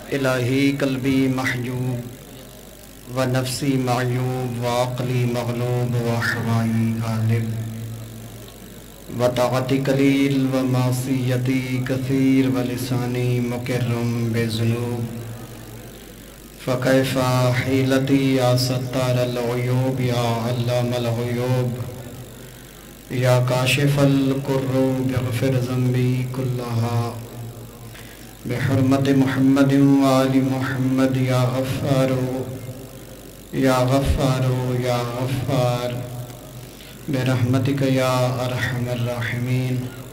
الہی قلبی محجوب و نفسی معیوب و عقلی مغلوب و حوائی غالب و طاعتی قلیل و معصیتی کثیر و لسانی مکرم بذنوب فکیف حیلتی یا ستار العیوب یا علام الغیوب یا کاشف الکروب اغفر ذنبی کلہا بحرمت محمد و آل محمد یا غفار یا غفار یا غفار برحمتک یا ارحم الراحمین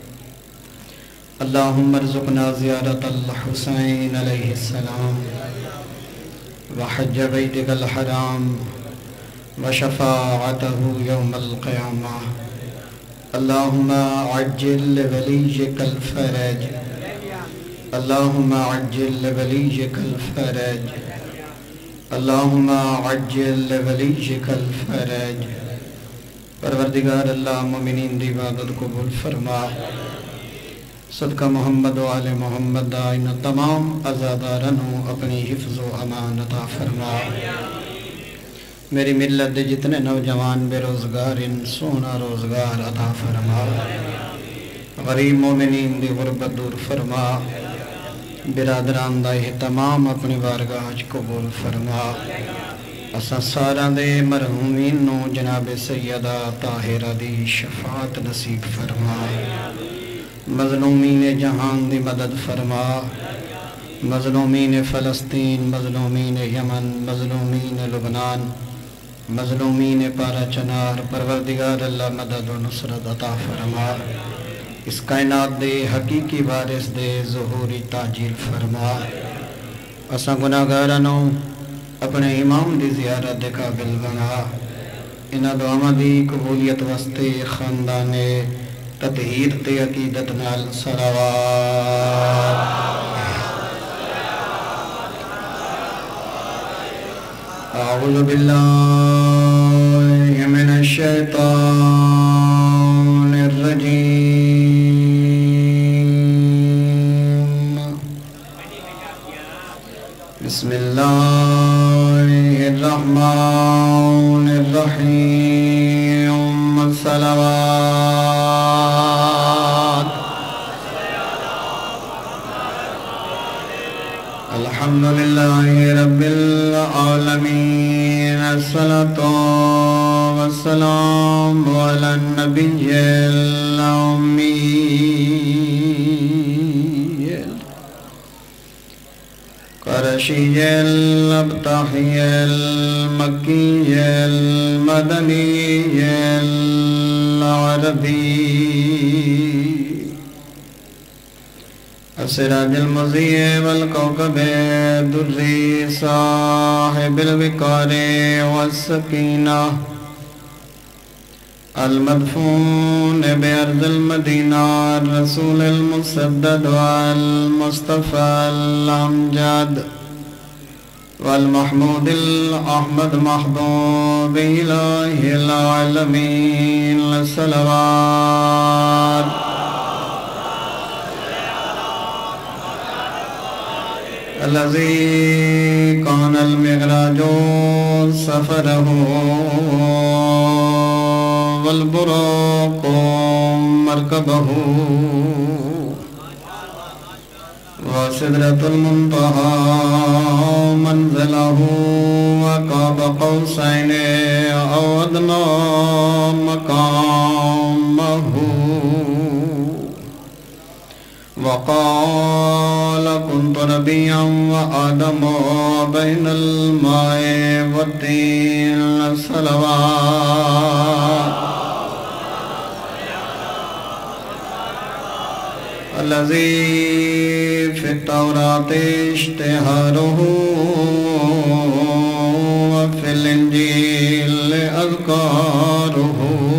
اللہم ارزقنا زیارت الحسین علیہ السلام وحج بیتک الحرام وشفاعته یوم القیامہ اللہم عجل لولیک الفرج اللہم عجل لولیک الفرج اللہم عجل لولیک الفرج پروردگار اللہ مومنین دی عبادت قبول فرما صدقہ محمد و آل محمد ان تمام عزادارنوں اپنی حفظ و امان عطا فرما میری ملت دے جتنے نوجوان بے روزگار ان سونا روزگار عطا فرما غریب مومنین دی غربت دور فرما برادران دا اہتمام اپنی بارگاہ قبول فرما اساں ساراں دے مرحومین نو جناب سیدہ طاہرہ دی شفاعت نصیب فرما مظلومین جہان دی مدد فرما مظلومین فلسطین مظلومین یمن مظلومین لبنان مظلومین پارا چنار پروردگار اللہ مدد و نصرت عطا فرما اس کائنات دے حقیقی وارث دے ظہوری تاجیل فرما اساں گناہگارانوں اپنے امام دی زیارت دے قابل بنا انہا دعاں دی قبولیت واسطے خاندان تطہیر تے عقیدت نال صلوات اعوذ باللہ من الشیطان الرجیم بسم اللہ الرحمن الرحیم الصلوات الحمدللہ رب العالمین الصلاة والسلام علی النبی الأمی قرشی الابتحی المکی المدنی العربی السراج المضیء والکوكب الدری صاحب الوقار والسکینہ المدفون بأرض المدینہ الرسول المسدد والمصطفى الامجد والمحمود الأحمد محبوب إله العالمين الصلوات الذي كان المعراج سفره والبراق مركبه وسدرة المنتهى منزله وقاب قوسين أو أدنى مقامه وقال كنت نبيا وآدم بين الماء والطين الصلوات الذي في التوراة اشتهاره وفي الإنجيل أذكاره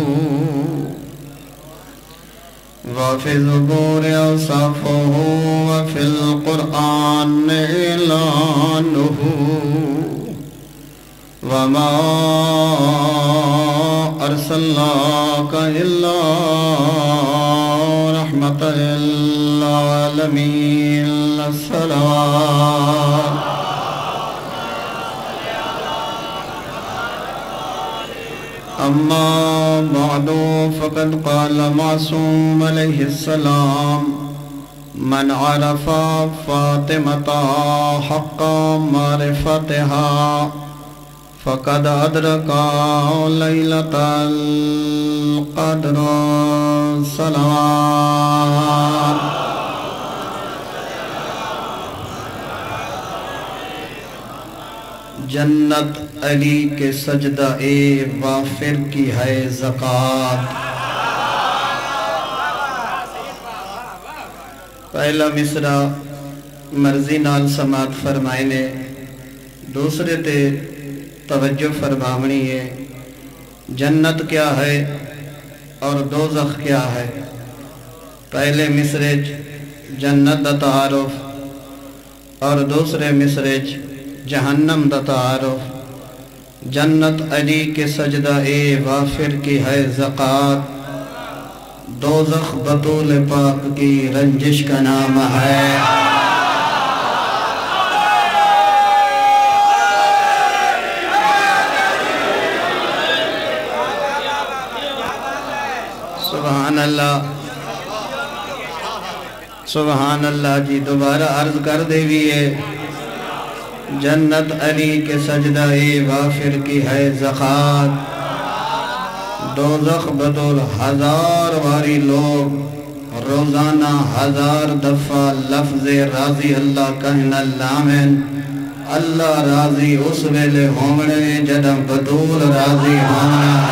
وفي الزبور أوصافه وفي القرآن إعلانه وما أرسلناك إلا رحمة للعالمين الصلوات أما بعد فقد قال معصوم عليه السلام من عرف فاطمة حق معرفتها فقد أدرك ليلة القدر صلوات جنت علی کے سجدہ وافر کی ہے زکوٰۃ پہلا مصرع مرضی نال سماعت فرمائے نے دوسرے تے توجہ فرماونی ہے جنت کیا ہے اور دوزخ کیا ہے پہلے مصرع جنت دا تعارف اور دوسرے مصرع جہنم دا تعارف جنت علی کے سجدہ وافر کی ہے زکوٰۃ دوزخ بطول پاک کی رنجش کا نام ہے سبحان اللہ سبحان اللہ جی دوبارہ عرض کر دے بھی ہے جنت علی کے سجدہ وافر کی ہے زکوٰۃ دوزخ بطول 1000 واری لوگ روزانہ 1000 دفعہ لفظ راضی اللہ کہنا لامن اللہ راضی اس ویلے ہومنے جدہ بطول راضی ہونا ہے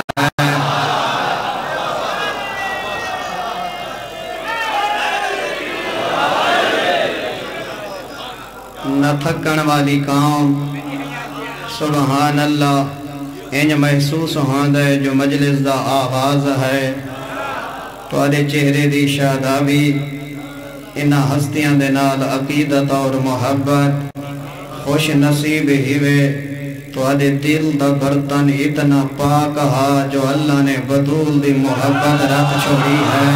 نہ تھکن والی قوم سبحان اللہ انج محسوس ہوندہ ہے جو مجلس دا آغاز ہے تو آدھے چہرے دی شادابی انہا ہستیاں دے نال عقیدت اور محبت خوش نصیب ہیوے تو آدھے دل دا برتن اتنا پاک ہا جو اللہ نے بطول دی محبت رکھ چھوڑی ہے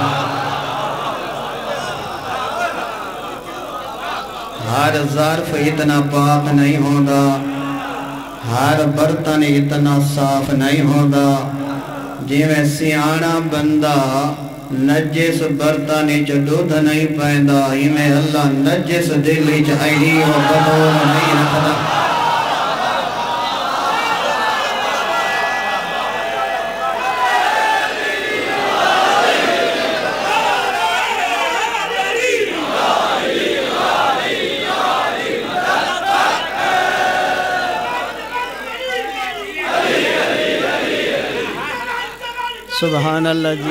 ہر ظرف اتنا پاک نہیں ہوندہ ہر برتن اتنا صاف نہیں ہوندہ جی میں سیانا بندہ نجس برتنی چ دودھ نہیں پائندہ ہی میں اللہ نجس دلی چ ایڈی و بطول نہیں رکھدا سبحان اللہ جی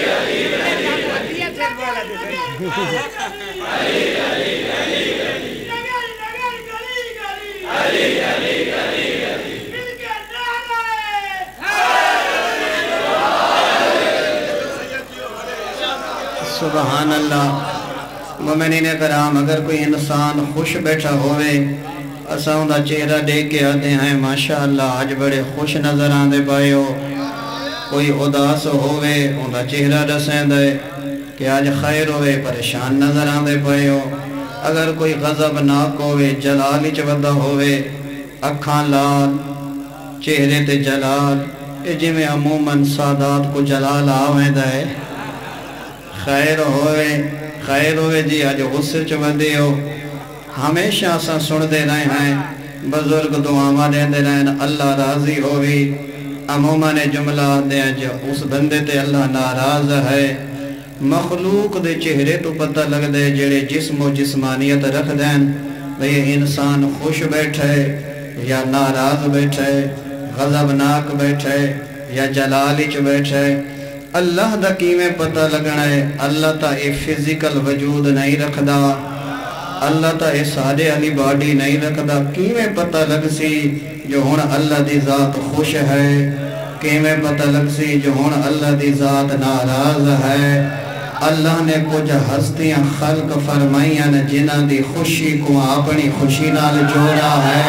سبحان اللہ مومنین کرام اگر کوئی انسان خوش بیٹھا ہوئے اساں دا چہرہ دیکھ کے آتے ہیں ماشاءاللہ آج بڑے خوش نظر آندے پائے ہو کوئی اداس ہوئے ان کا چہرہ رسیں دے کہ آج خیر ہوئے پریشان نظر آندے پائے ہو اگر کوئی غضبناک ہوئے جلالی چودہ ہوئے اکھاں لال چہرے تے جلال جی میں عموماً سادات کو جلال آویں دے خیر ہوئے جی آج غصے چودے ہو ہمیشہ سا سن دے رہے ہیں بزرگ دعاواں دے رہے ہیں اللہ راضی ہوئی عموماً جملہ دے جو اس بندے تے اللہ ناراض ہے مخلوق دے چہرے تو پتہ لگ دے جڑے جسم و جسمانیت رکھ دیں بھئی انسان خوش بیٹھے یا ناراض بیٹھے غضبناک بیٹھے یا جلالچ بیٹھے اللہ دا کیمیں پتہ لگنا ہے اللہ تا اے فزیکل وجود نہیں رکھ دا اللہ تا اے سادے علی باڈی نہیں رکھ دا کیمیں پتہ لگ سی جو ہون اللہ دی ذات خوش ہے کیمیں پتہ لگ سی جو ہون اللہ دی ذات ناراض ہے اللہ نے کچھ ہستیاں خلق فرمائیاں جنہ دی خوشی کو اپنی خوشی نال جوڑا ہے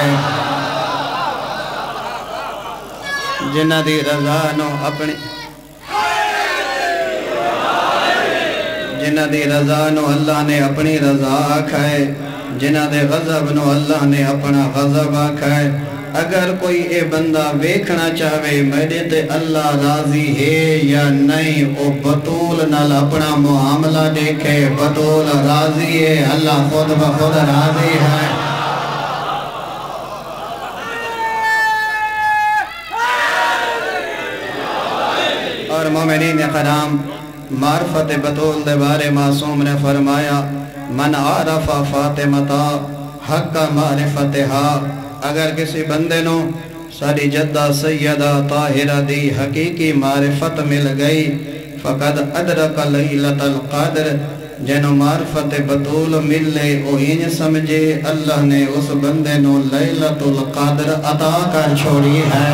جنہ دی رضا نو اپنی جنہ دی رضا نو اللہ نے اپنی رضا کھائے جنہ دے غضب نو اللہ نے اپنا غضب آکھا ہے اگر کوئی اے بندہ ویکھنا چاہوے میرے تے اللہ راضی ہے یا نہیں او بطول نال اپنا معاملہ دیکھے بطول راضی ہے اللہ خود بخود راضی ہے اور مومنین کرام معرفت بطول دے بارے معصوم نے فرمایا من عارف فاطمتا حق معرفتہا اگر کسی بندے نو ساری جدہ سیدہ طاہرہ دی حقیقی معرفت مل گئی فقد ادرک لیلت القدر جنو معرفت بطول ملے او ہی سمجھے اللہ نے اس بندے نو لیلت القدر عطا کر چھوڑی ہے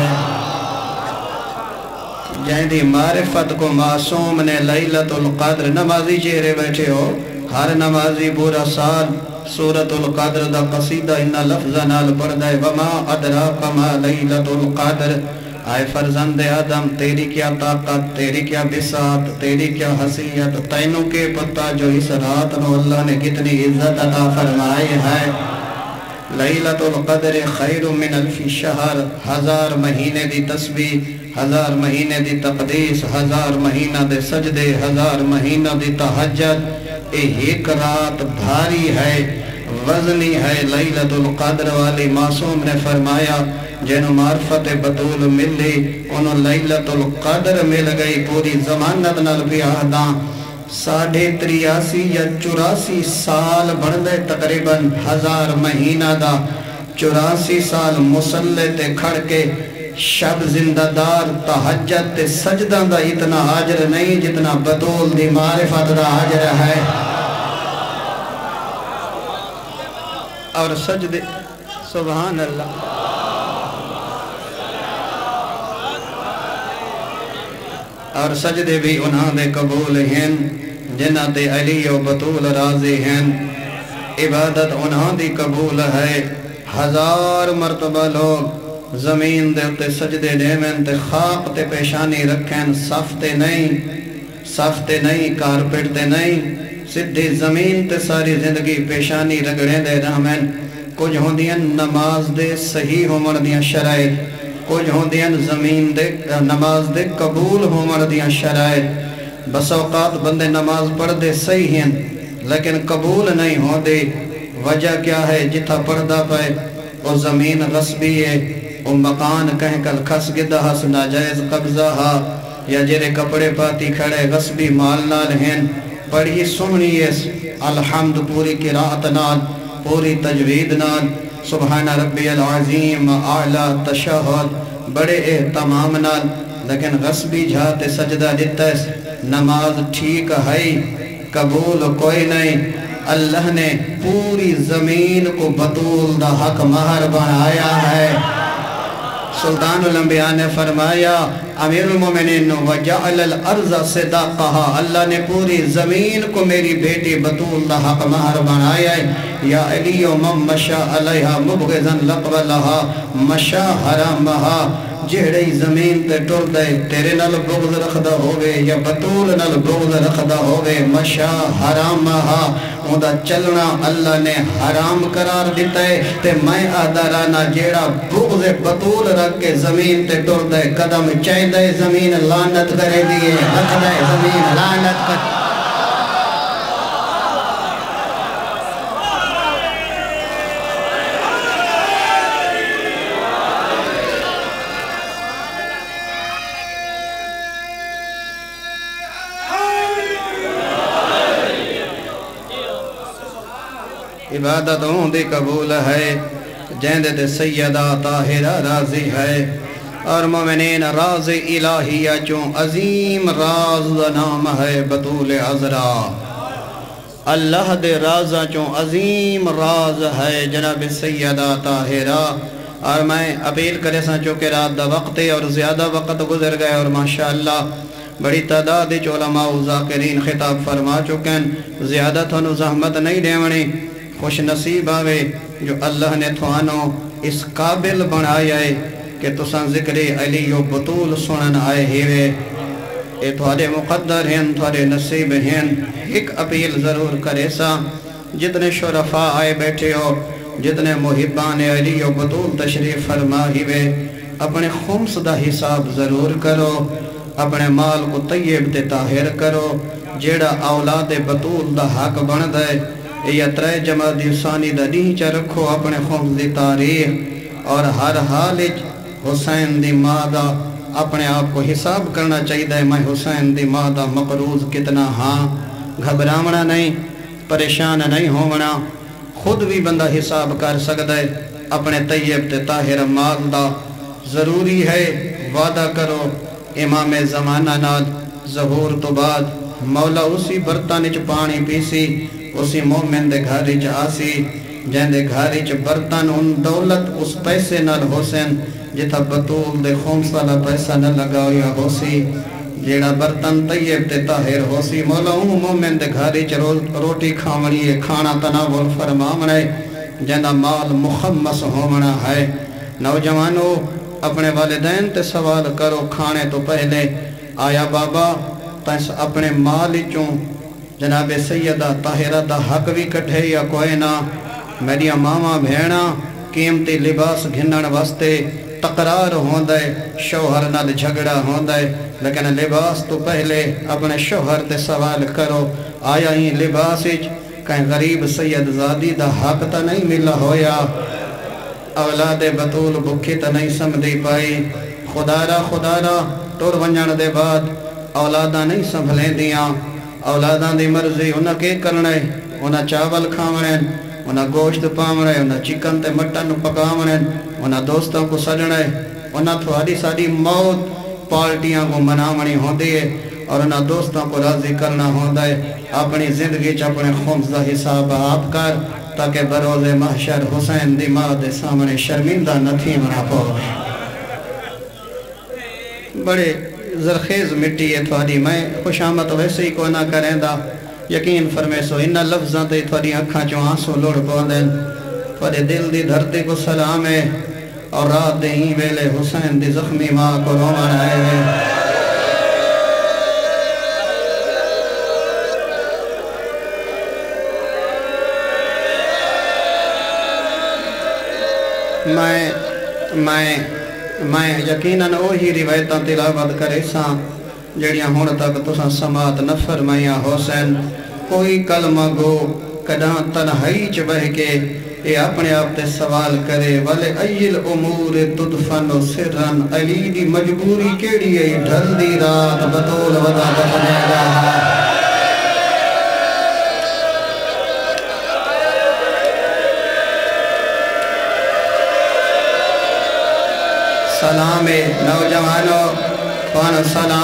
جہاں دی معرفت کو معصوم نے لیلت القدر نمازی چہرے بیٹھے ہو ہر نمازی پورا سال سورة القدر دا قصیدہ انہا لفظہ نال پڑھ دائے وما ادراک ما لیلت القدر آئے فرزند آدم تیری کیا طاقت تیری کیا بساط تیری کیا حسیت تینوں کے پتہ جو اس رات نو اللہ نے کتنی عزت عطا فرمائی ہے لیلت القدر خیر من الف شہر ہزار مہینے دی تسبیح ہزار مہینے دی تقدیس ہزار مہینہ دے سجدے ہزار مہینہ دی تہجد ایک رات بھاری ہے وزنی ہے لیلت القدر والی معصوم نے فرمایا جنہوں معرفت بطول ملی انہوں لیلت القدر مل گئی پوری زمانت نال بیاہداں 83 یا 84 سال بڑھدے تقریباً ہزار مہینہ دا 84 سال مسلح تے کھڑ کے شب زندہ دار تہجد تے سجدہ دا اتنا حاجر نہیں جتنا بطول دی معرفت دا حاجر ہے اور سجدے سبحان اللہ اور سجدے بھی انہاں دے قبول ہیں جنہ تے علی و بطول راضی ہیں عبادت انہاں دی قبول ہے 1000 مرتبہ لوگ زمین دے تے سجدے دیمن تے خاک تے پیشانی رکھیں صفتے نہیں کارپٹ تے نہیں سدھی زمین تے ساری زندگی پیشانی رگڑیں دے رحمن کچھ ہوں دیاں نماز دے صحیح ہومن دیاں شرائط کچھ ہوں دیاں زمین دے نماز دے قبول ہومن دیاں شرائط بس اوقات بندے نماز پڑھ دے صحیح ہیں لیکن قبول نہیں ہو دے وجہ کیا ہے جتھا پڑھدا پائے وہ زمین غصبی ہے وہ مکان کہیں کل کھس گدہ ہس ناجائز قبضہ ہا یا جرے کپڑے پاتی کھڑے غصبی مال نال ہیں بڑی سنی اس الحمد پوری قرآت نال پوری تجوید نال سبحان ربی العظیم اعلیٰ تشہد بڑے اہتمام نال لیکن غصبی جھاتے سجدہ دیتا ہے نماز ٹھیک ہے قبول کوئی نہیں اللہ نے پوری زمین کو بطول دا حق مہر بنایا ہے سلطان الانبیاء نے فرمایا امیر المومنین وجعل الارض صداقها اللہ نے پوری زمین کو میری بیٹی بطول دا حق مہر بنایا ہے یا علی من مشا علیہا مبغضا لقبلہا مشا حرامہا جہڑی زمین تے ٹر دے تیرے نال بغض رکھدا ہوئے یا بطول نال بغض رکھدا ہوئے مشا حرامہا اُندا چلنا اللہ نے حرام قرار دیتا ہے تے میں آدھارانا جیڑا بغض بطول رکھ کے زمین تے ٹر دے قدم چاہی دے زمین لعنت کرے دیئے رکھ دے زمین لعنت کرے عبادت ہوں دی قبول ہے جہندے تے سیدہ طاہرہ راضی ہے اور مومنین راز الہیہ چون عظیم راز دا نام ہے بطول عذرا اللہ دے رازہ چون عظیم راز ہے جناب سیدہ طاہرہ اور میں اپیل کرے ساں چونکہ رات دا وقت اور زیادہ وقت گزر گئے اور ماشاءاللہ بڑی تعداد علماء و ذاکرین خطاب فرما چکیں زیادہ تھانو زحمت نہیں دیونی خوش نصیب آوے جو اللہ نے تھوانو اس قابل بنایا ہے کہ تساں ذکر علی و بطول سنن آئے ہیوے اے تھوڑے مقدر ہیں تھوڑے نصیب ہیں ایک اپیل ضرور کرے سا جتنے شرفاء آئے بیٹھے ہو، جتنے محبان علی و بطول تشریف فرما ہی وے، اپنے خمس دا حساب ضرور کرو، اپنے مال کو طیب تے طاہر کرو، جیڑا اولاد بطول دا حق بن دے، یا ترے جمادی ثانی دا نیچا رکھو اپنے خمس دی تاریخ، اور ہر حالج حسین دی ماں دا اپنے آپ کو حساب کرنا چاہیے، میں حسین دی ماں دا مقروض کتنا ہاں، گھبراونا نہیں، پریشان نہیں ہونا، خود بھی بندہ حساب کر سکتا ہے، اپنے طیب تے طاہر مال دا ضروری ہے، وعدہ کرو امام زمانہ نال ظہور تو بعد مولا اسی برتن چ پانی پیسی، اسی مومن دے گھاری چ آسی، جن دے گھاری چ برتن ان دولت اس پیسے نال حسین جتا بطول دے خمس والا پیسہ نہ لگایا ہوسی، جیڑا برتن طیب تے طاہر ہوسی، مولا ان مومن دے گھاری چ روٹی کھاونی ہے، کھانا تناول فرماونا ہے، جنہ مال مخمس ہونا ہے۔ نوجوانوں اپنے والدین تے سوال کرو کھانے تو پہلے، آیا بابا تیس اپنے مال چوں جناب سیدہ طاہرہ دا حق بھی کٹھے یا کوئی نہ، میری ماما بھینا قیمتی لباس گھنن واسطے تقرار ہوندے، شوہر نال جھگڑا ہوندے، لیکن لباس تو پہلے اپنے شوہر تے سوال کرو، آیا ہی لباس کہیں غریب سید زادی دا حق تا نہیں ملا ہویا، اولاد بطول بکھی تا نہیں سمدھی پائی، خدا را ٹور ونجن دے بعد اولاداں نہیں سنبھلیں دیاں، اولاداں دی مرضی انہاں کے کرنے، انہاں چاول کھاونے، انہاں گوشت پاونے، انہاں چکن تے مٹن پکاونے، انہاں دوستوں کو سجنے، انہاں تھوڑی ساری موت پارٹیاں کو مناونی ہوندی ہے، اور انہاں دوستوں کو راضی کرنا ہوندہ ہے، اپنی زندگی چ اپنے خمس دا حساب آپ کر، تاکہ بروز محشر حسین دی ماں دے سامنے شرمندہ نہ تھی منا پاوے۔ بڑے زرخیز مٹی ہے تھوڑی، میں خوش آمد ویسے ہی کو نہ کریں دا، یقین فرمیسو انہا لفظاں تے تھوڑی اکھاں چوں آنسو لوڑ پاندیں، تھوڑے دل دی دھرتے کو سلام ہے، اور رات دے ہی ویلے حسین دی زخمی ماں کو رومان آئے ہیں۔ میں یقیناً وہی روایتاں تلاوت کرے ساں جڑیاں ہون تک تساں سماعت نہ فرمائیاں حسین، کوئی کلمہ گو کداں تنہائی چ بہ کے اے اپنے آپ تے سوال کرے، والے ایل امور تدفن سرن، علی دی مجبوری کیڑی ہے ڈھل دی رات بطول ودا دفنے گا۔ سلام نوجوانوں پان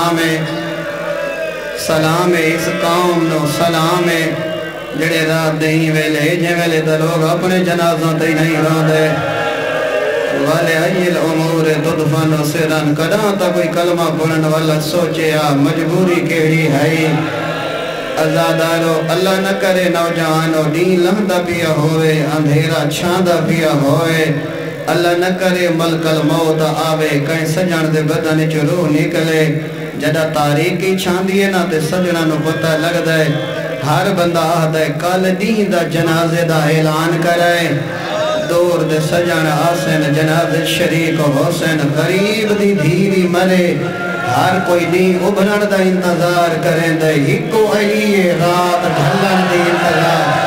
سلام اس قوم نو سلام جڑے رات دہی ویلے جے ویلے دا لوگ اپنے جنازوں تے نہیں راندے، والے ایل امور تدفن سرن، کداں تا کوئی کلمہ پڑھن والا سوچیا مجبوری کیڑی ہے، ازادارو اللہ نہ کرے نوجوانوں دین لمدہ پیا ہوئے، اندھیرا چھاندہ پیا ہوئے، اللہ نہ کرے ملک الموت آوے، کہیں سجن دے بدن چ روح نکلے، جدہ تاریکی چھاندیے نہ تے سجنہ نو پتہ لگ دے، ہر بندہ آدھے کل دین دا جنازے دا اعلان کرے، دور دے سجن آسن جنازے شریک حسین، غریب دی دھیری مرے، ہر کوئی دین ابھرن دا انتظار کریں دے، ہکو علی رات ڈھلن دی انتظار۔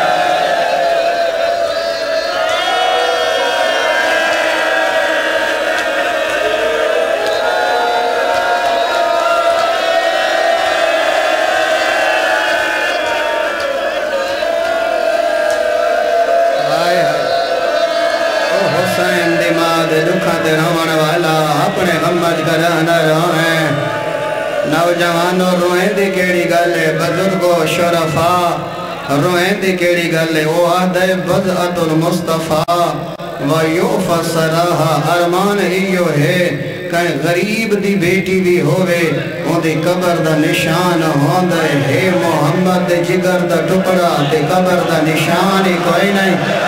اپنے غمت کرانا روئیں نوجوانوں، روئیں دی کیڑی گلے بزرگو شرفا، روئیں دی کیڑی گلے وہ آدھے بضعت المصطفیٰ ویوفا سراہا، ارمان ایو ہے کہیں غریب دی بیٹی بھی ہوئے ان دی قبر دا نشان ہوندے، ہے محمد دے جگر دا ٹکڑا تے قبر دا نشان ہی کوئی نہیں۔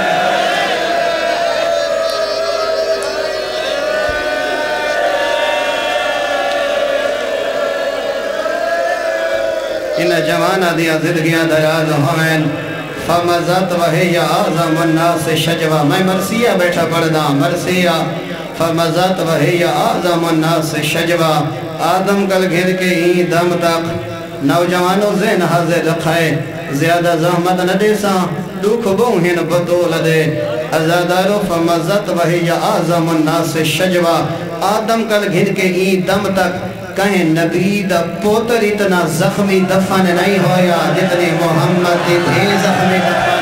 انہ جوانہ دیا زندگیاں دراز ہوئیں، فمزت وہی اعظم الناس شجوا. میں مرثیہ بیٹھا پڑھدا مرثیہ. فمزت وہی اعظم الناس شجوا. آدم کل گھر کے ہی دم تک نوجوانوں ذہن حاضر رکھائے. زیادہ زحمت نہ دے ساں دکھ بوہن بطول دے. ازادارو فمزت وہی اعظم الناس شجوا. آدم کل گھر کے ہی دم تک کہیں نبی دا پوتر اتنا زخمی دفن نہیں ہویا جتنی محمد دی بھی زخمی دفن.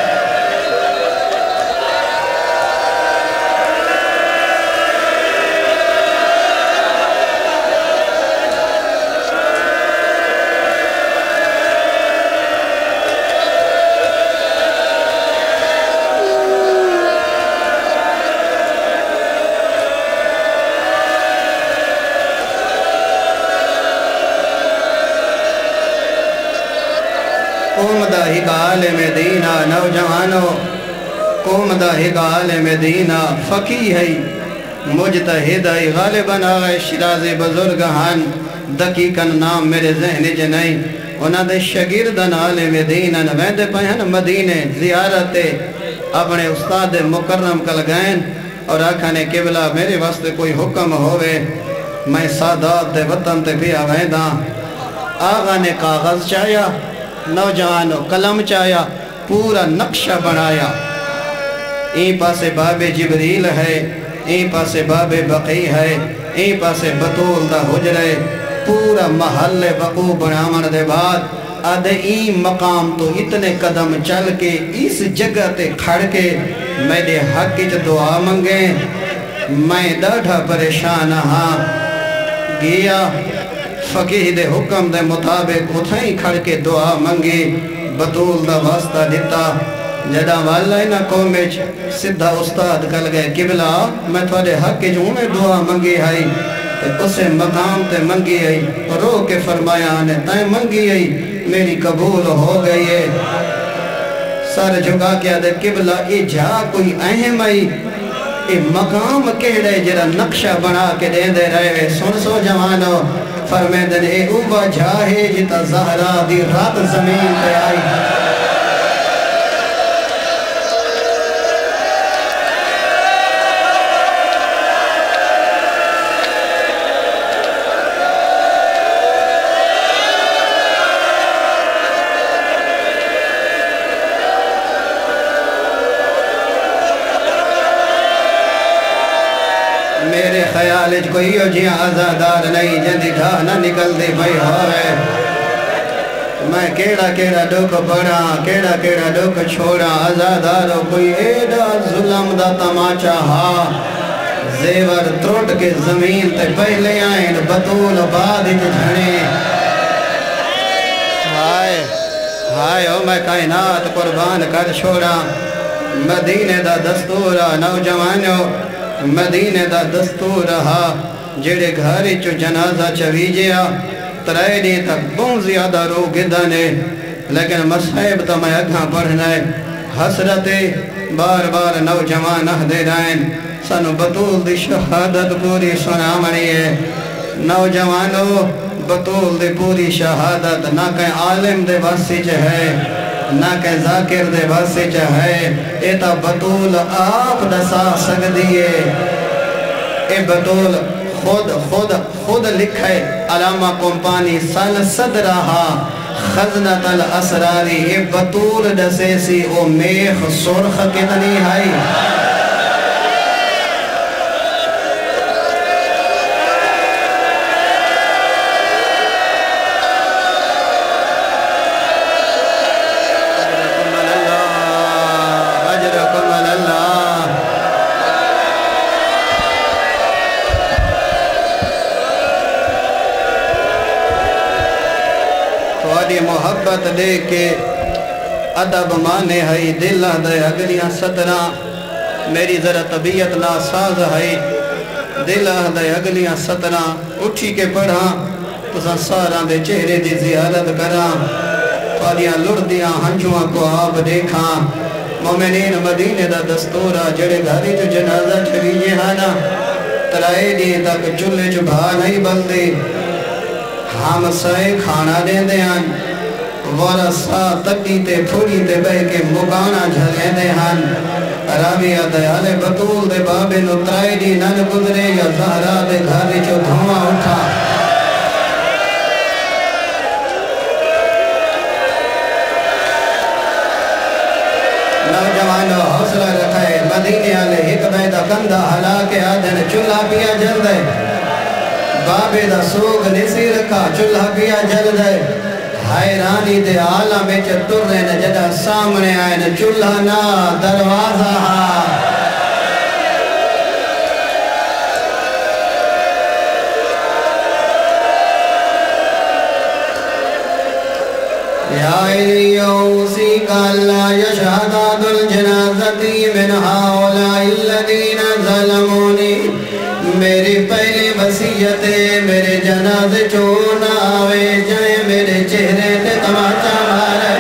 قوم دا حقال مدینہ نوجوانوں قوم دا حقال مدینہ فقی ہے مجتہد ہے غالباً آئے شراز بزرگان دقیقاً نام میرے ذہن جنائی انہاں دے شگردن آل مدینہ نویند پہن مدینہ زیارت اپنے استاد مکرم کل گئن اور آکھانے قبلہ میرے واسطے کوئی حکم ہوئے میں سادات دے وطن تے بھی آوینداں. آغا نے کاغذ چاہیا نوجوانوں قلم چاہیا پورا نقشہ بنایا. این پاسے باب جبریل ہے این پاسے باب بقی ہے این پاسے بطول دا حجرے پورا محل وقوع بنامن دے بعد آدھے این مقام تو اتنے قدم چل کے اس جگہ تے کھڑ کے میرے حق کی دعا منگے. میں ڈاڑھا پریشان ہاں گیا فقیہ دے حکم دے مطابق اتھائیں کھڑ کے دعا منگی. بطول دا واسطہ دیتا جدہ والا ہی نہ کومچ سدھا استاد کل گئے قبلہ میں تھوڑے حق کے جو میں دعا منگی آئی اسے مقام تے منگی آئی رو کے فرمایا آنے تائیں منگی آئی میری قبول ہو گئی ہے. سر جھگا کے آدھے قبلہ اے جا کوئی اہم آئی اے مقام کہڑے جرا نقشہ بنا کے دے دے رہے. سن سو جوانو فرمیدن اے اوبا جاہے جتا زہرہ دی رات زمین پہ آئی. میرے خیال کوئی جیاں آزادار نہیں جندی ڈھا نہ نکل دی بھئی ہوئے. میں کیڑا ڈوک پڑا کیڑا ڈوک چھوڑا آزادارو کوئی ایڈا ظلم دا تماچا ہا. زیور تروٹ کے زمین تے پہلے آئین بطول بعد جھنے. ہائے او میں کائنات قربان کر چھوڑا. مدینے دا دستورا نوجوانوں مدینے دا دستور رہا جڑے گھاری چو جنازہ چویجیا ترائے دی تک بہن زیادہ رو گدانے لیکن مصحیب تا میں اگھاں پڑھنے حسرت بار بار نوجوان اہدے رائن سنو بطول دی شہادت پوری سنا منیے. نوجوانو بطول دی پوری شہادت نہ کہیں عالم دے باسی چاہے نہ کہ ذاکر دے باسی چاہے ایتا بطول آپ دسا سک دیئے. اے بطول خود لکھے علامہ کمپانی سال صد رہا خزنت الاسراری. اے بطول دسے سی او میخ سرخ کتنی ہائی. محبت دے کے ادب مانے ہے دل دے اگلیاں سترہ میری ذرا طبیعت ناساز ہے دل دے اگلیاں سترہ اٹھی کے پڑھا تو سارا دے چہرے دی زیارت کرا پالیاں لڑدیاں ہنجواں کو آپ دیکھا. مومنین مدینے دا دستورا جڑے گھاری جو جنازہ چھویجے ہانا ترائے دی تک چلے جو بھا نہیں بلدے ہم سائے کھانا دیں دیاں ورسا تکی تے پھوڑی تے بے کے مکانا جھلے دے ہن راویہ دیال بطول دے بابے نو ترائی دی نن گزرے یا زہرا دے گھر چو دھواں اٹھا نوجوانو حوصلہ رکھائے مدینے آلے ایک بیدہ کندہ حلا کے آدھن چلہ پیا جل دے بابے دا سوگ نسی رکھا چلہ پیا جل دے حیرانی دے عالم میں چتر رہے نا جدہ سامنے آئے نا چلہ نا دروازہ یا ایلیوسی کالا یشہداد الجنازتی من ہاولائی الذین ظلمونی میری پہلی وصیت میرے جنازے چونا آوے جائے میرے چہرے تے تماچا مارے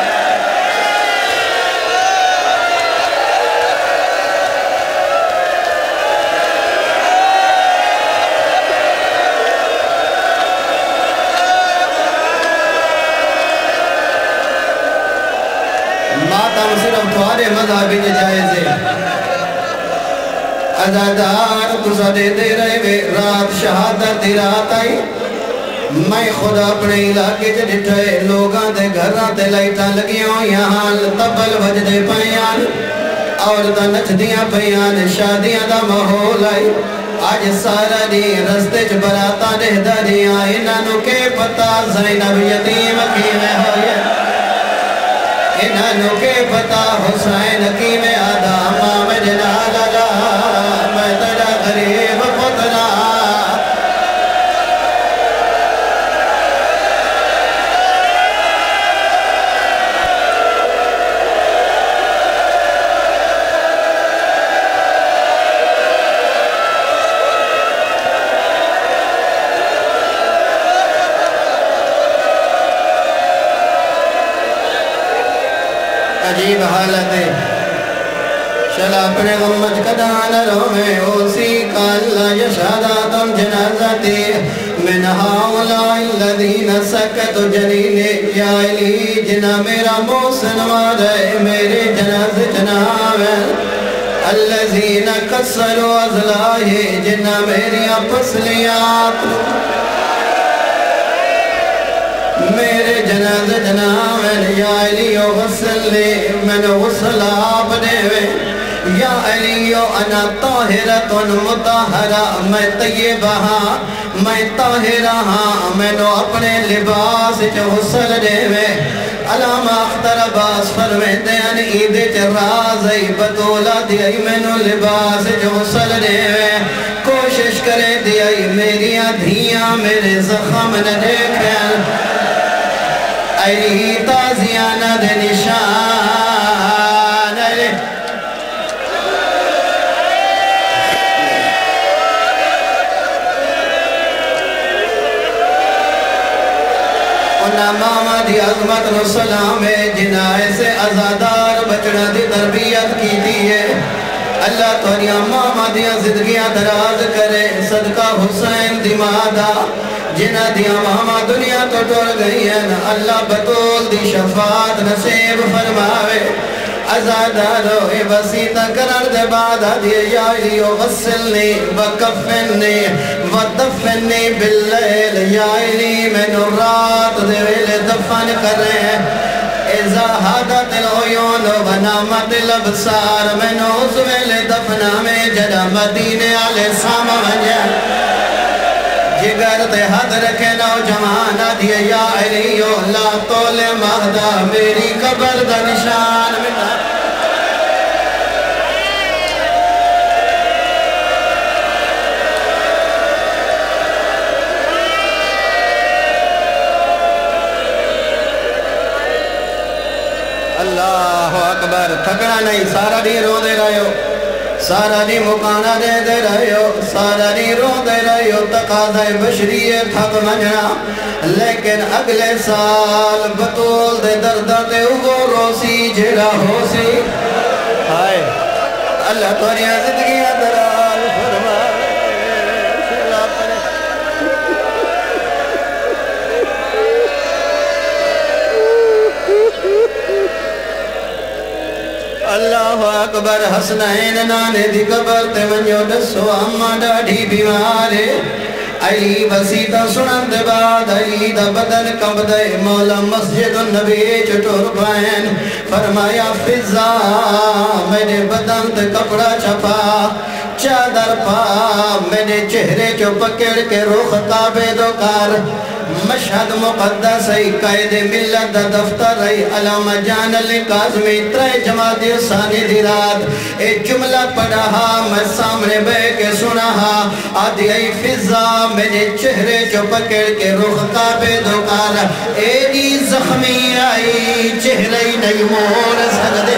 ماتم صرف تھوارے مذہبی جائزے ازادار تسا دے دے رہے وے رات شہادت دی رات آئی میں خود اپنے علاقے جے ڈٹھے لوگاں دے گھران تے لائٹاں لگیوں یہاں تبل وجدے پیان عورتاں نچ دیاں پیان شادیاں دا ماحول آئی آج سارا دی رستے چ براتاں دے دریاں انہاں کے پتا زینب یتیم کی میں ہوئے انہاں کے پتا حسین کی میں آدھا امام جلال میں تیرا غریب پتلا عجیب حالت ہے چلا اپنے غمت قدان رومے اوسی کالا یشہداتم جنازتی من ہاولائی الذین سکت جنین یا علی جنا میرا موسن مارے میرے جناز جناویں الذین قصروا ازلاہی جنا میری پسلیات میرے جناز جناویں یا علیو غسل لے من غسل آپ دے یا علیو انا طاہرت مطہرہ میں طیبہ ہاں میں طاہرہ ہاں میں نو اپنے لباس چو غسل دے علامہ اختر عباس فرمین دین عید چراز ای بطولہ دی ای میں نو لباس چو غسل دے کوشش کرے دی ای میری دھیاں میرے زخم نہ دیکھیں علی تازیانہ دے نشان علی انہا ماما دی عظمت و سلام ہے جنہاں سے ازادار بچنا دی تربیت کی دیئے اللہ توریاں ماما دیا زندگیاں دراز کرے صدقہ حسین دی مادہ جنہ دیا ماما دنیا تو ٹور گئی ہے نا اللہ بطول دی شفاعت نصیب فرماوے ازادارو اے وسیطہ کرر دے بعد دیئے یا علیو غسلنی وکفنی ودفنی باللیل یا علی میں نو رات دے ویلے دفن کر رہے ہیں اذا حادت العیون ونامت الابصار میں نو اس ویلے دفنہ میں جڑا مدینے آلے ساما ونجا جگر تے حد رکھے نوجوان دیئے یا علیو لا طول مہدہ میری قبر دا نشان مٹا اللہ اکبر تھکنا نہیں سارا دی رو دے رہے ہو سارا دی مکانہ دے دے رہے ہو سارا دی رو دے رہے ہو تقاضہ بشریہ تھک منجنا لیکن اگلے سال بطول دے دردہ دے اگو روسی جڑا ہو سی اللہ توریاں زندگیاں درال فرما اللہ اکبر حسنین نانے دی قبر تے ونجو دسو اما ڈاڑھی بیمارے علی بسیطہ سنن دے بعد علی دا بدن کب دے مولا مسجد النبی چٹور پائن فرمایا فضا میرے بدن تے کپڑا چپا چادر پا میرے چہرے جو پکڑ کے روخ کعبے دو کار مشہد مقدس ہے قائد ملت دا دفتر ہے علامہ جان علی کاظمی ترے جماعت ثانی دی رات ایک جملہ پڑھا میں سامنے بے کے سنہا آدھی ای فضا میرے چہرے جو پکڑ کے روح کعبے دکار ایڈی زخمی آئی چہرے نہیں مور سکتے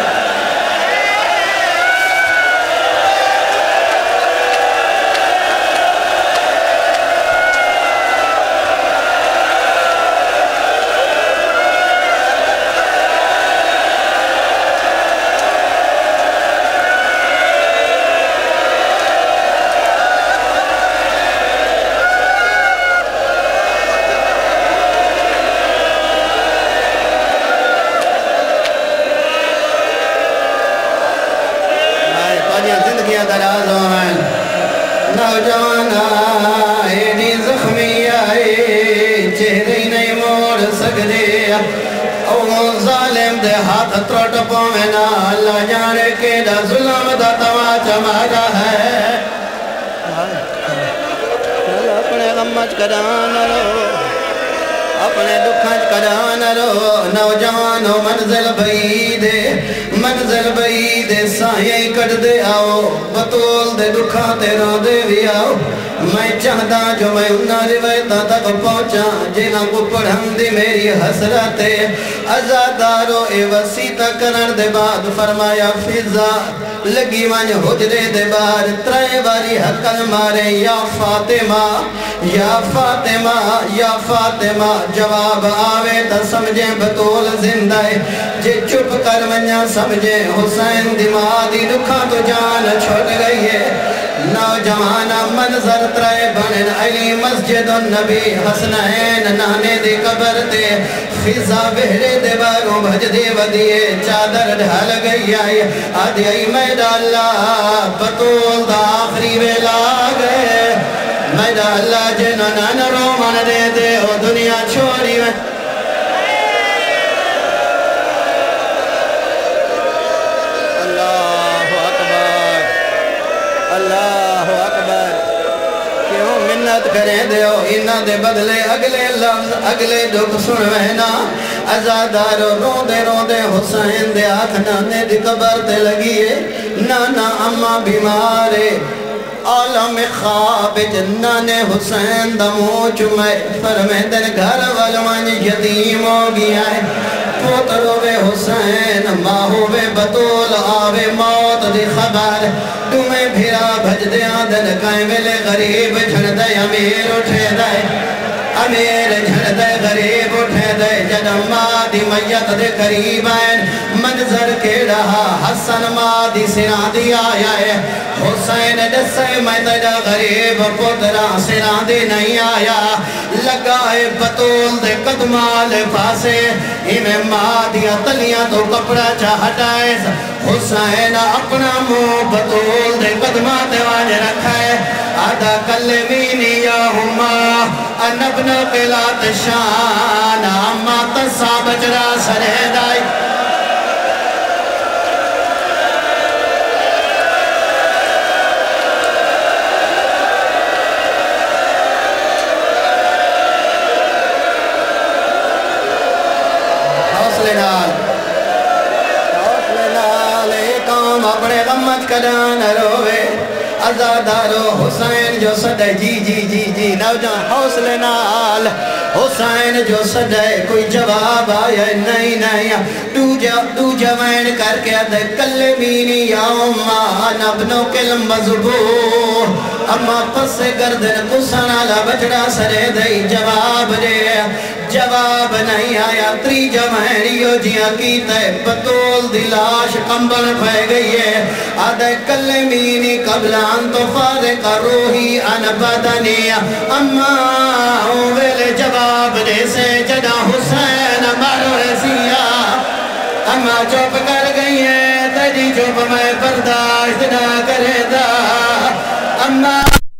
نوجوانا ایڈی زخمی آئے چہرے نہیں موڑ سکتے او ظالم دے ہاتھ تروٹ پومنا اللہ جانے کے دا ظلم دا تماچا مارا ہے اپنے غمچ کرانا رو اپنے دکھنچ کرانا رو نوجوانو منزل بعید سائیں کٹ دے آؤ بطول دے دکھا تیروں دے بھی آؤ میں چاہتا جو میں انہاں روایتہ تک پہنچا جنہاں کو پڑھن دی میری حسرت ازادارو اے وسیطہ کرن دے بعد فرمایا فضا لگی وانج حجرے دے بعد ترائے باری حقل مارے یا فاطمہ یا فاطمہ یا فاطمہ جواب آوے تا سمجھیں بطول زندہ ہے جے چپ کر ونیا سمجھیں حسین دماغی دکھا تو جان چھوٹ گئی ہے نوجوانا منظر ترائے بنن علی مسجد النبی حسنین نانے دی قبر تے فضا بہرے دے باروں بھج دے ودیے چادر ڈھال گئی آئی آدھی آئی میڈا اللہ بطول دا آخری ویلا گئے میڈا اللہ جنہوں نان رومان دے دے او دنیا چھوڑی میں اللہ اکبر کیوں منت کریں دے ہو انہاں دے بدلے اگلے لفظ اگلے دکھ سن وہنا ازادارو رو دے حسین دے آنکھ نانے دی قبر تے لگیے نانا اممہ بیمارے عالم خواب جنانے حسین دا موچ میں فرمے دن گھر والوان یتیم ہو گیا ہے پوترو بے حسین ماہو بے بطول آوے موت دی خبر تمہیں بھیرا بھج دے آدن کائیں ملے غریب جھڑ دے امیر اٹھے دے امیر جھڑ دے غریب اٹھے دے جدم مادی میت دے قریب آئین منظر کے رہا حسن مادی سرادی آیا ہے حسین جسے میں تیرا غریب پترا سرادی نہیں آیا لگائے بطول دے قدمال پاسے ہمیں مادیا تلیاں تو کپڑا چاہتائے حسین اپنا منہ بطول دے قدمات واجہ رکھا ہے آدھا کلمینی یا ہما انبن قلات شان اما تصا بجرا سرے دائی حوصلے نال ایک کام اپنے غمت کدان روے ازادارو حسین جو سدے جی نوجان حوصلے نال حسین جو سدے کوئی جواب آیا نہیں دو جوین کر کے دے کلمینی یا اما نبنو کلم مضبور اما پس گردن کسانا بچڑا سرے دے جواب نہیں آیا تری جوینیو جیاں کیتے بطول دلاش کمبل پہ گئی ہے آدھے کلمینی قبلان تو فارق روحی ان بدنی اما ویلے جواب دے سے جدا حسین مرو رسیہ اما چوپ کر گئی ہے دی چوب میں برداشت نہ کرے دا اما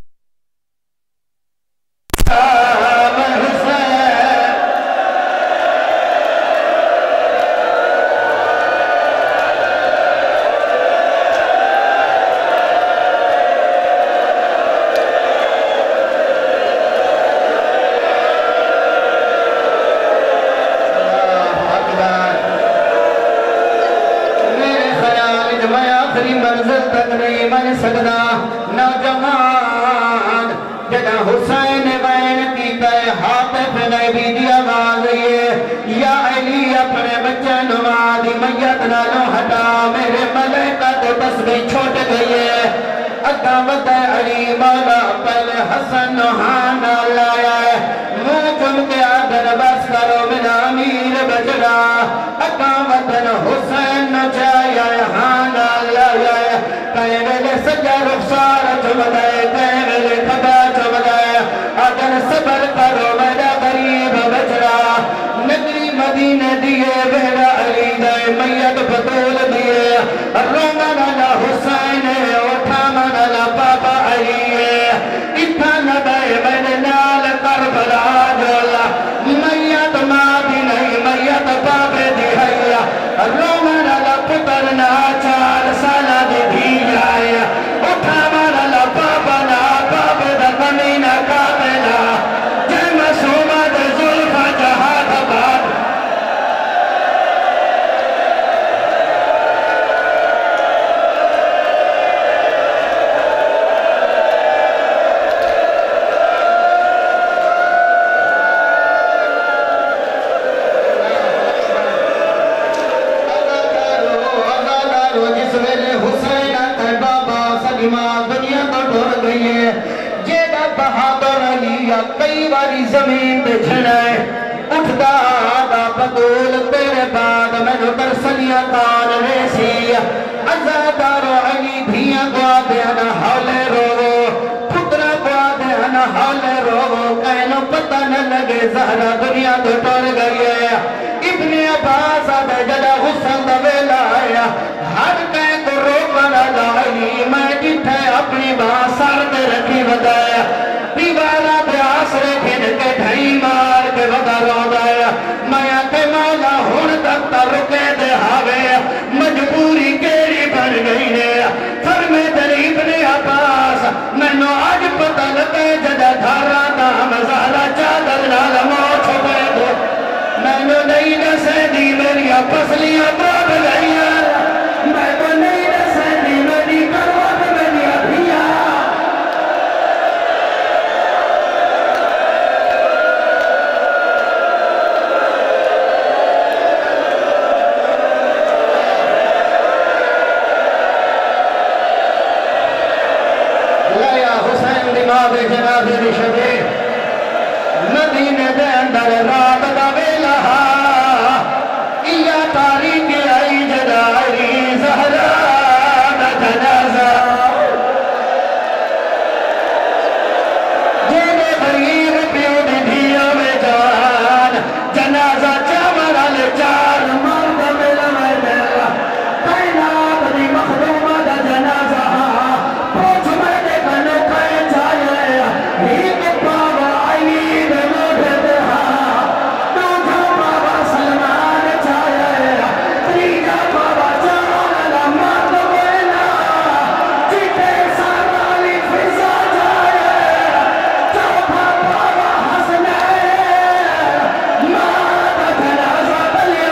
نوجوان جدا حسین بین کی تے حاطف غیبی دی آواز یہ یا علی اپنے بچہ نمادی میت نالو ہٹا میرے ملکہ تو تسبیح چھوٹ گئی ہے اقامت علی مولا پہلے حسن نوحان لایا ہے منہ چم کے آدھر بس کرو من امیر بجرا اقامت حسین نچایا ہے حان لایا ہے کہنے سجا رخصار چمدائے کہنے کھبا چمدائے اگر صبر کرو میرا غریب بچرا نگری مدینہ دیئے بہرا علی دائے میت بطول دیئے رومن اللہ حسین اٹھا من اللہ پاپا علی اتھا نبائے میں نال کربلا جولا میت مادی نہیں میت پاپے دیئے رومن اللہ پتر ناچار سالہ دی دیئے اٹھا من اللہ پاپا نا پاپے دا کمینہ کابلہ جم سومد ظلفہ جہاد بات دنیا تو ڈھور گئی ہے جیدہ بہادر علی کئی باری زمین پہ جھڑائے اٹھتا آدھا بطول تیرے بعد میں جو ترسلیہ کان ریسی عزادار علی دھیاں کو آدھے انا حولے رو پترہ کو آدھے انا حولے رو کہنو پتہ نہ لگے زہرہ دنیا تو ڈھور گئی ہے ابن عباس آدھے جدہ حسن دویلہ آیا ہر کہیں کو روکنا لائنی میں جتھے اپنی باسر دے رکھی بدایا دیوارہ دے آسرے کھن کے ڈھائی مار کے ودا رو دایا میں کے مولا ہون تک تا رکے دے ہاوے مجبوری کیری بن گئی ہے فرمے دری ابن عباس میں نو آج پتہ لگے جدہ دھارا دا مزارہ چادر لالمو چھپے دو میں نو نہیں نسے دی میری پسلیاں باب گئی میں تو نہیں نسے دی میری کرواب میری ابھیا لیا حسین دماغ جنازے دی شبے مدینے دے اندر رات دا ویلا یا تاریخ آئی جدائی زہرہ دا جنازہ جینے غریب پیو دی دھیا میں جان جنازہ چامر علی چار مرد ملا میں دیلا قینات دی مخدومہ دا جنازہ پوچھ میں دے کنو کہیں چاہے ہی کے پاوا آئی دے موٹے دے تو جو بابا سلمان چاہے تریجا بابا جان اللہ مرد ویلا جیتے سارالی فضا چاہے چوتھا بابا حسنے ماتا جنازہ بلیا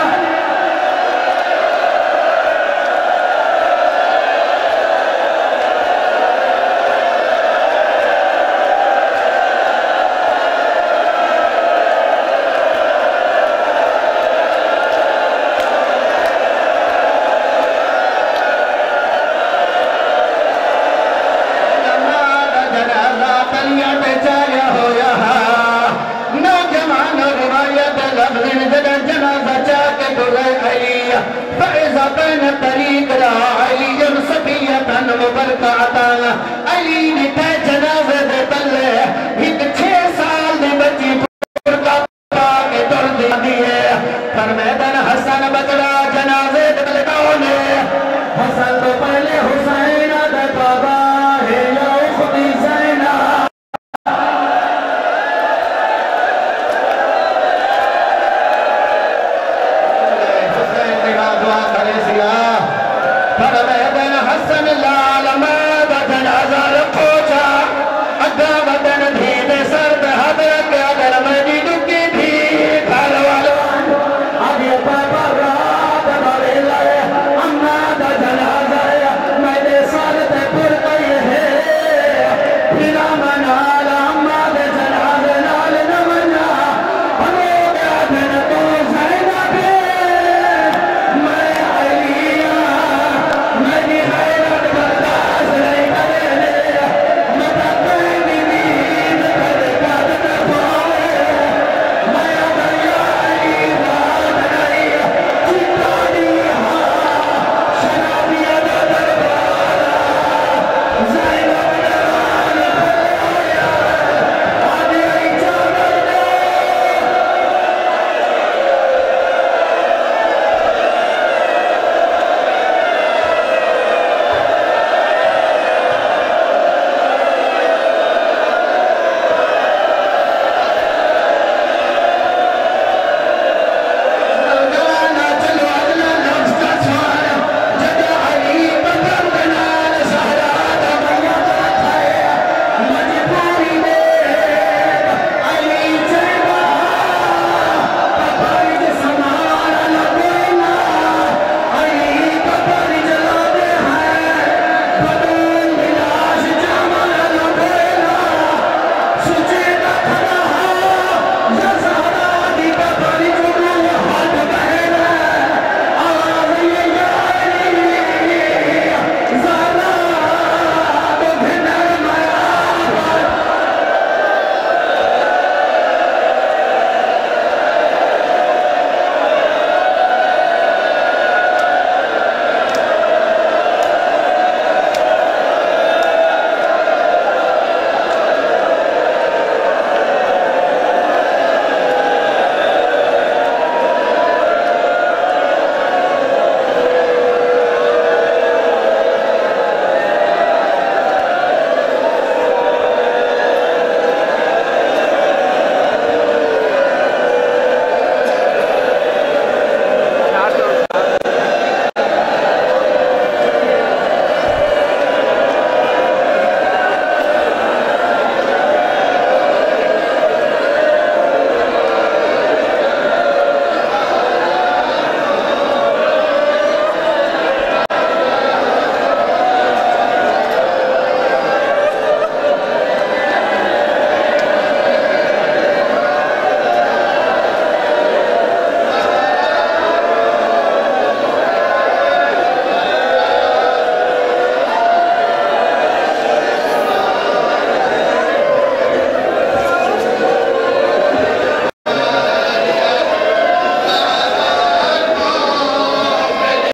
فإذا بين طريق لا علي صبية مبركة علی نے